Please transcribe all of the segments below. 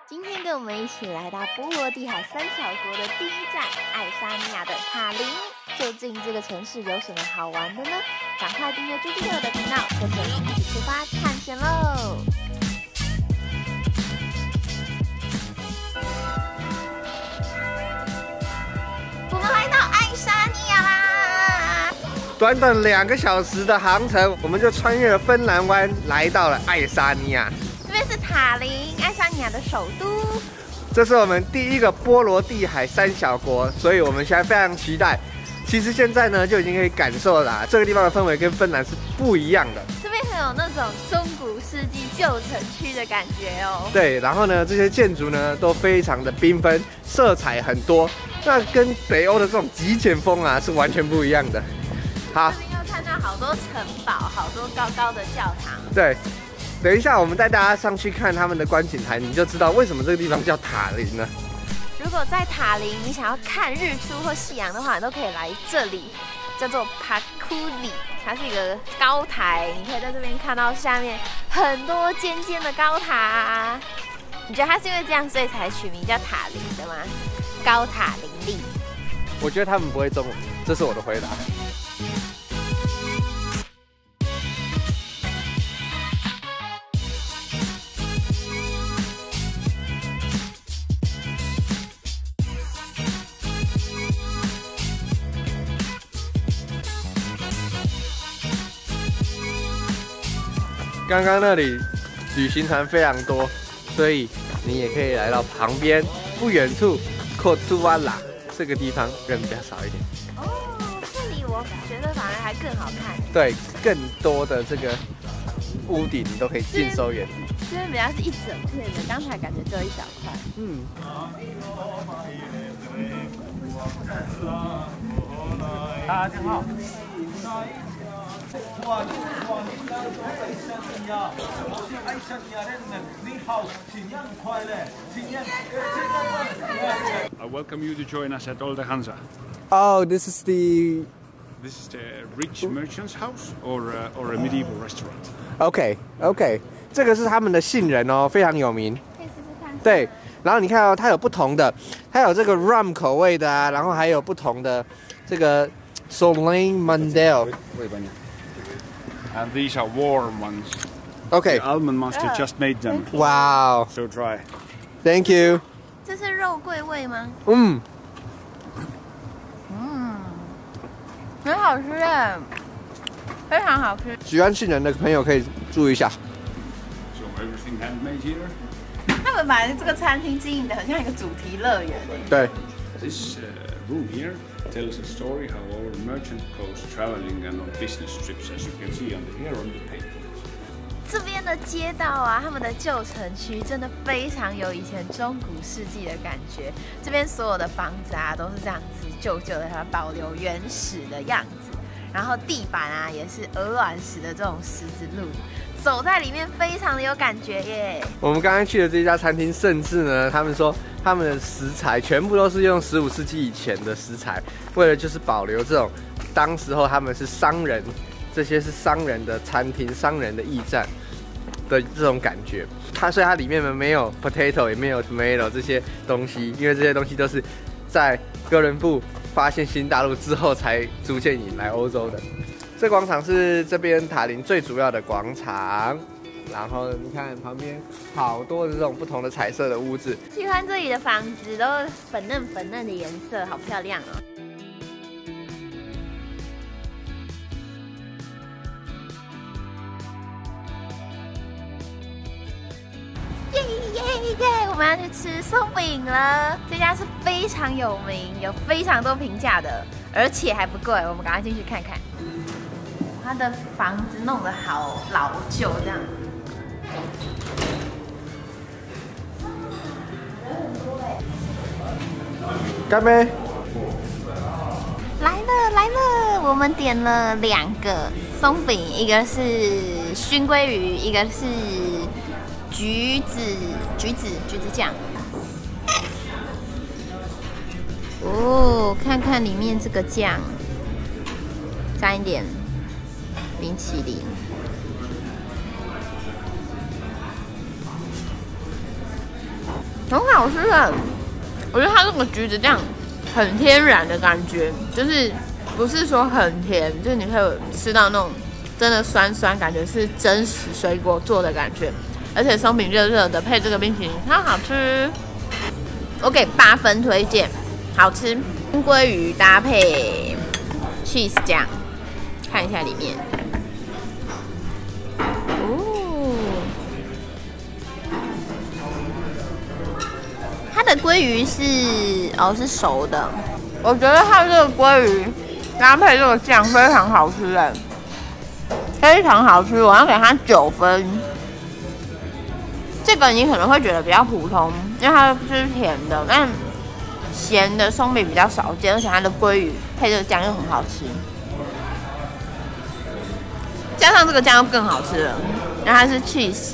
今天跟我们一起来到波罗的海三小国的第一站爱沙尼亚的塔林。究竟这个城市有什么好玩的呢？赶快订阅猪猪队友的频道，跟着我们一起出发探险喽！我们来到爱沙尼亚啦！ 短短2个小时的航程，我们就穿越了芬兰湾，来到了爱沙尼亚。 这边是塔林，爱沙尼亚的首都。 这是我们第一个波罗的海三小国，所以我们现在非常期待。其实现在呢，就已经可以感受啦，这个地方的氛围跟芬兰是不一样的。 这边很有那种中古世纪旧城区的感觉哦。 对，然后呢，这些建筑呢都非常的缤纷，色彩很多。那跟北欧的这种极简风啊是完全不一样的。好， 这边又看到好多城堡，好多高高的教堂。 对。等一下，我们带大家上去看他们的观景台，你就知道为什么这个地方叫塔林了。 如果在塔林你想要看日出或夕阳的话，你都可以来这里，叫做帕库里，它是一个高台，你可以在这边看到下面很多尖尖的高塔。你觉得它是因为这样所以才取名叫塔林的吗？高塔林立。 我觉得他们不会中文，这是我的回答。刚刚那里旅行团非常多，所以你也可以来到旁边不远处科图瓦拉这个地方，人比较少一点。 哦，这里我觉得反而还更好看。 对，更多的这个屋顶你都可以尽收眼底。 这边比较是一整片的，刚才感觉只有一小块。 嗯。 大家好。 I welcome you to join us at Olde Hansa. Oh, this is the rich merchant's house or a medieval restaurant. OK， 这个是他们的杏仁哦，非常有名。 可以试试看。 对，然后你看哦，它有不同的，它有这个 rum 口味的啊，然后还有不同的这个 Solane Mandel。 And these are warm ones. OK， The almond master just made them. 哇哦 So try. ，Thank you。 这是肉桂味吗？ 嗯， 很好吃耶，非常好吃。 喜欢杏仁的朋友可以注意一下。 So everything handmade here. 他们把这个餐厅经营的很像一个主题乐园。 对。 This room here tells a story how our merchant goes traveling and on business trips, as you can see here on the paper. 这边的街道啊，他们的旧城区真的非常有以前中古世纪的感觉。这边所有的房子啊，都是这样子旧旧的，它保留原始的样子。然后地板啊，也是鹅卵石的这种石子路，走在里面非常的有感觉耶。 我们刚刚去的这家餐厅，甚至呢，他们说他们的食材全部都是用15世纪以前的食材，为了就是保留这种当时候他们是商人，这些是商人的餐厅、商人的驿站的这种感觉。所以它里面呢没有 potato 也没有 tomato 这些东西，因为这些东西都是在哥伦布发现新大陆之后才逐渐引来欧洲的。这广场是这边塔林最主要的广场。然后你看旁边好多的这种不同的彩色的屋子， 喜欢这里的房子都粉嫩粉嫩的颜色，好漂亮哦。耶耶耶！我们要去吃松饼了，这家是非常有名，有非常多评价的，而且还不贵。我们赶快进去看看。它的房子弄得好老旧这样。 干杯！ 来了来了，我们点了2个松饼，一个是熏鲑鱼，一个是橘子酱。哦，看看里面这个酱，沾一点冰淇淋。 很好吃的。我觉得它这个橘子酱很天然的感觉，就是不是说很甜，就是你可以吃到那种真的酸酸，感觉是真实水果做的感觉。而且松饼热热的，配这个冰淇淋，超好吃。我给8分推荐，好吃。鲑鱼搭配 cheese 酱，看一下里面。它的鲑鱼是熟的，我觉得它这个鲑鱼搭配这个酱非常好吃哎，非常好吃，我要给它9分。这个你可能会觉得比较普通，因为它就是甜的，但咸的松饼比较少见，而且它的鲑鱼配这个酱又很好吃，加上这个酱又更好吃了，然后它是 cheese。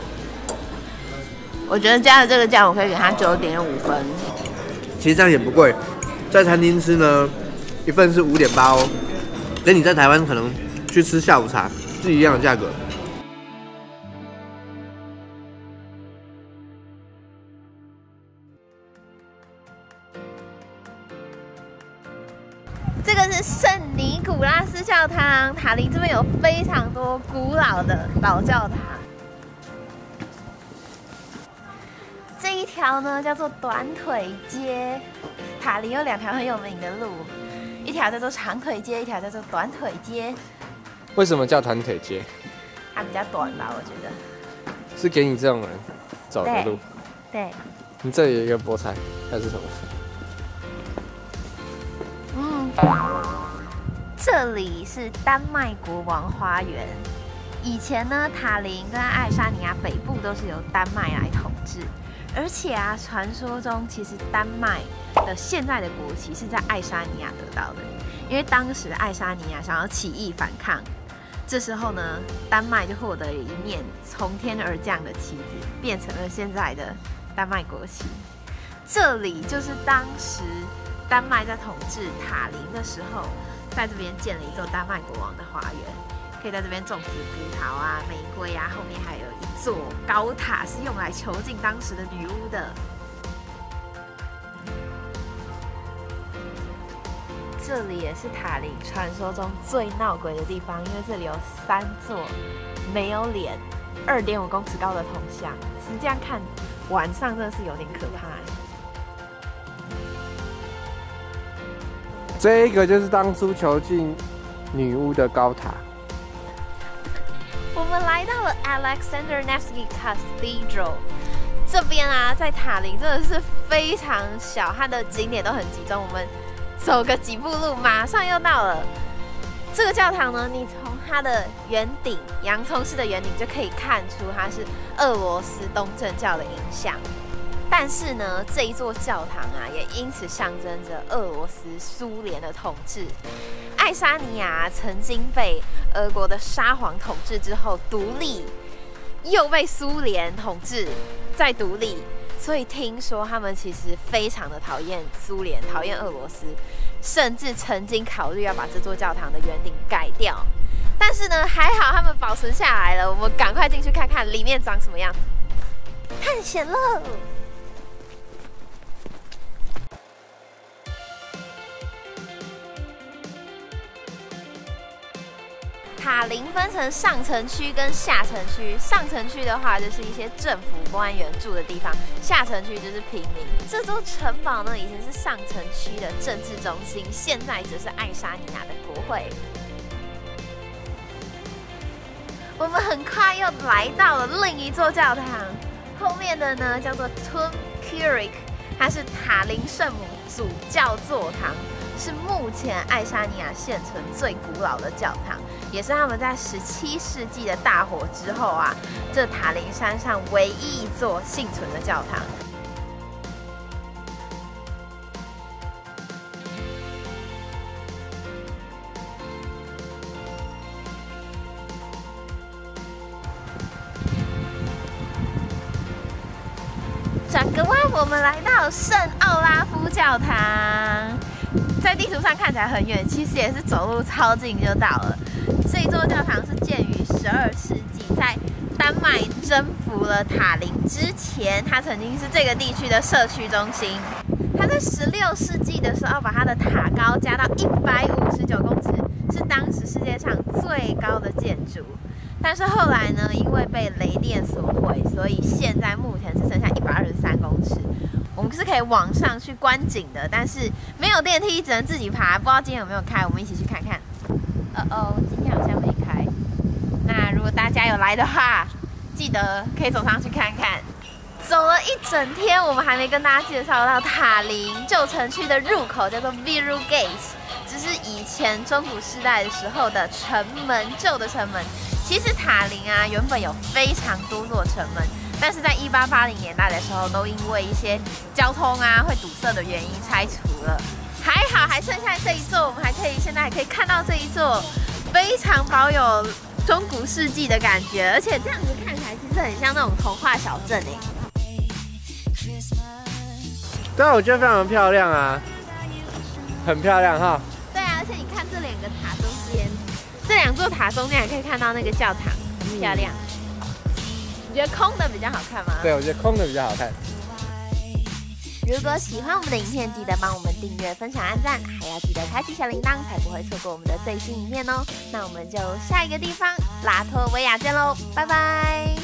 我觉得加了这个酱，我可以给它9.5分。 其实这样也不贵，在餐厅吃呢，一份是5.8哦，跟你在台湾可能去吃下午茶是一样的价格。 这个是圣尼古拉斯教堂，塔林这边有非常多古老的老教堂。这一条呢叫做短腿街，塔林有2条很有名的路，一条叫做长腿街，一条叫做短腿街。 为什么叫短腿街？ 它比较短吧，我觉得。 是给你这种人走的路。 对。 你这里有一个菠菜，还是什么？ 这里是丹麦国王花园。以前呢，塔林跟爱沙尼亚北部都是由丹麦来统治。而且啊，传说中其实丹麦的现在的国旗是在爱沙尼亚得到的，因为当时爱沙尼亚想要起义反抗，这时候呢，丹麦就获得了一面从天而降的旗子，变成了现在的丹麦国旗。这里就是当时丹麦在统治塔林的时候，在这边建了一座丹麦国王的花园。可以在这边种植葡萄啊、玫瑰啊，后面还有一座高塔是用来囚禁当时的女巫的。这里也是塔林传说中最闹鬼的地方，因为这里有3座没有脸、2.5公尺高的铜像。其实这样看，晚上真的是有点可怕。 这一个就是当初囚禁女巫的高塔。 我们来到了 Alexander Nevsky Cathedral 这边啊，在塔林真的是非常小，它的景点都很集中。我们走个几步路，马上又到了这个教堂呢。你从它的圆顶，洋葱式的圆顶就可以看出它是俄罗斯东正教的影响。但是呢，这一座教堂啊，也因此象征着俄罗斯、苏联的统治。爱沙尼亚曾经被俄国的沙皇统治之后独立，又被苏联统治，再独立，所以听说他们其实非常的讨厌苏联，讨厌俄罗斯，甚至曾经考虑要把这座教堂的圆顶改掉。但是呢，还好他们保存下来了，我们赶快进去看看里面长什么样子，探险了。塔林分成上城区跟下城区，上城区的话就是一些政府官员住的地方，下城区就是平民。这座城堡呢，以前是上城区的政治中心，现在则是爱沙尼亚的国会。我们很快又来到了另一座教堂，后面的呢叫做 Tun Kirik， 它是塔林圣母主教座堂。是目前爱沙尼亚现存最古老的教堂，也是他们在17世纪的大火之后啊，这塔林山上唯一一座幸存的教堂。转个弯，我们来到圣奥拉夫教堂。在地图上看起来很远，其实也是走路超近就到了。这座教堂是建于12世纪，在丹麦征服了塔林之前，它曾经是这个地区的社区中心。它在16世纪的时候，把它的塔高加到159公尺，是当时世界上最高的建筑。但是后来呢，因为被雷电所毁，所以现在目前是剩下123公尺。我们是可以往上去观景的，但是没有电梯，只能自己爬。不知道今天有没有开，我们一起去看看。今天好像没开。那如果大家有来的话，记得可以走上去看看。走了一整天，我们还没跟大家介绍到塔林旧城区的入口，叫做 Viru Gate， 这是以前中古世代的时候的城门，旧的城门。其实塔林啊，原本有非常多座城门，但是在1880年代的时候，都因为一些交通啊会堵塞的原因拆除了。还好还剩下这一座，我们现在还可以看到这一座，非常保有中古世纪的感觉，而且这样子看起来其实很像那种童话小镇哎。 对啊，我觉得非常漂亮啊，很漂亮哈。 对啊，而且你看这2个塔中间，这2座塔中间还可以看到那个教堂，很漂亮。你觉得空的比较好看吗？ 对，我觉得空的比较好看。 如果喜欢我们的影片，记得帮我们订阅、分享、按赞，还要记得开启小铃铛，才不会错过我们的最新影片哦。那我们就下一个地方拉脱维亚见喽，拜拜。